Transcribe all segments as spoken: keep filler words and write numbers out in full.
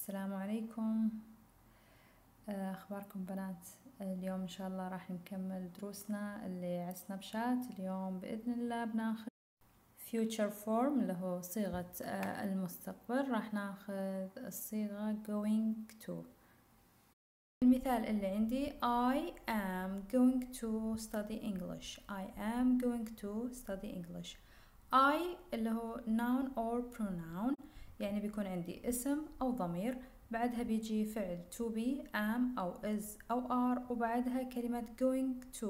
السلام عليكم. أخباركم بنات؟ اليوم إن شاء الله راح نكمل دروسنا اللي على سناب شات. اليوم بإذن الله بناخذ future form اللي هو صيغة المستقبل. راح ناخذ الصيغة going to. المثال اللي عندي I am going to study English. I am going to study English. I اللي هو noun or pronoun، يعني بيكون عندي اسم أو ضمير، بعدها بيجي فعل to be am أو is أو are، وبعدها كلمة going to،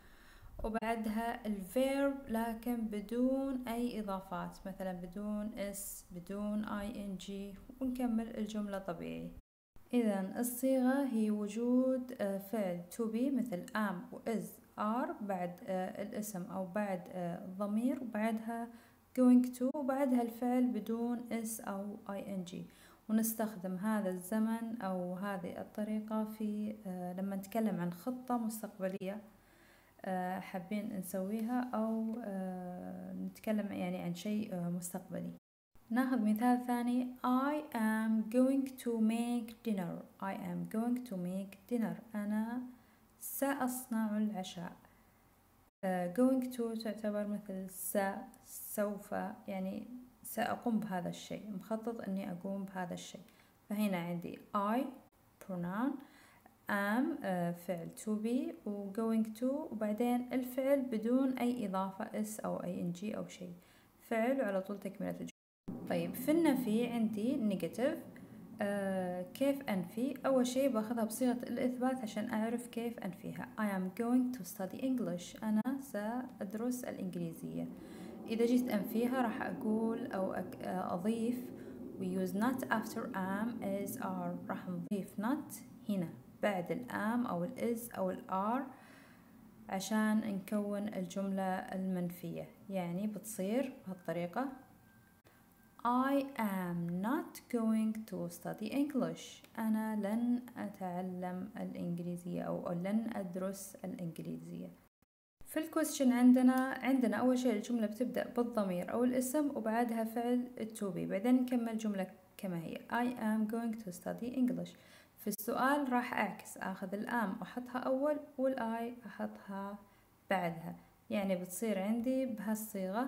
وبعدها الverb لكن بدون أي إضافات، مثلا بدون is بدون ing، ونكمل الجملة طبيعي. إذا الصيغة هي وجود فعل to be مثل am و is are بعد الاسم أو بعد الضمير، وبعدها going to، وبعدها الفعل بدون is أو ing. ونستخدم هذا الزمن أو هذه الطريقة في لما نتكلم عن خطة مستقبلية حابين نسويها أو نتكلم يعني عن شيء مستقبلي. ناخذ مثال ثاني I am going to make dinner. I am going to make dinner. أنا سأصنع العشاء. uh, going to تعتبر مثل س سوف، يعني سأقوم بهذا الشيء، مخطط أني أقوم بهذا الشيء. فهنا عندي I pronoun، am uh, فعل to be، و going to، وبعدين الفعل بدون أي إضافة is أو ing أو شيء، فعل وعلى طول تكملة الجملة. طيب في النفي عندي نيجاتيف. آه كيف أنفي؟ أول شيء باخذها بصيغة الإثبات عشان أعرف كيف أنفيها. I am going to study English. أنا سأدرس الإنجليزية. إذا جيت أنفيها راح أقول أو أضيف we use not after am is are. راح نضيف not هنا بعد الام أو الإز أو الار عشان نكون الجملة المنفية. يعني بتصير بهالطريقة I am not going to study English. أنا لن أتعلم الإنجليزية أو لن أدرس الإنجليزية. في الكويستشن عندنا عندنا أول شيء الجملة بتبدأ بالضمير أو الاسم وبعدها فعل to be، بعدين نكمل جملة كما هي I am going to study English. في السؤال راح أعكس، أخذ الام أحطها أول والآي أحطها بعدها، يعني بتصير عندي بهالصيغة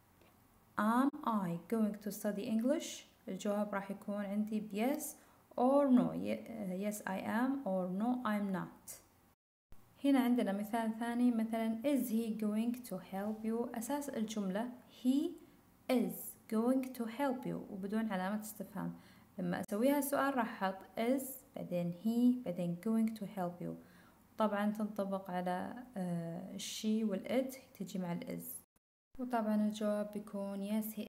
Am I going to study English؟ الجواب راح يكون عندي ب yes or no. yes I am or no I'm not. هنا عندنا مثال ثاني، مثلا is he going to help you؟ أساس الجملة he is going to help you وبدون علامة استفهام. لما أسويها السؤال راح أحط is بعدين he بعدين going to help you. طبعا تنطبق على she والit، تجي مع الis. وطبعا الجواب بيكون yes he